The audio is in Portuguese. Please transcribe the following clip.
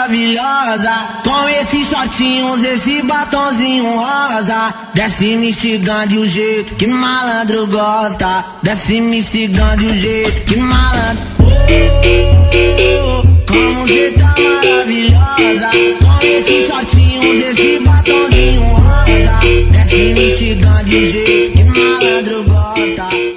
maravilhosa, com esses shortinhos, esse batonzinho rosa. Desce me instigando o jeito que malandro gosta. Desce me instigando o jeito que malandro. Como você tá maravilhosa, com esses shortinhos, esse batonzinho rosa. Desce me instigando o jeito que malandro gosta.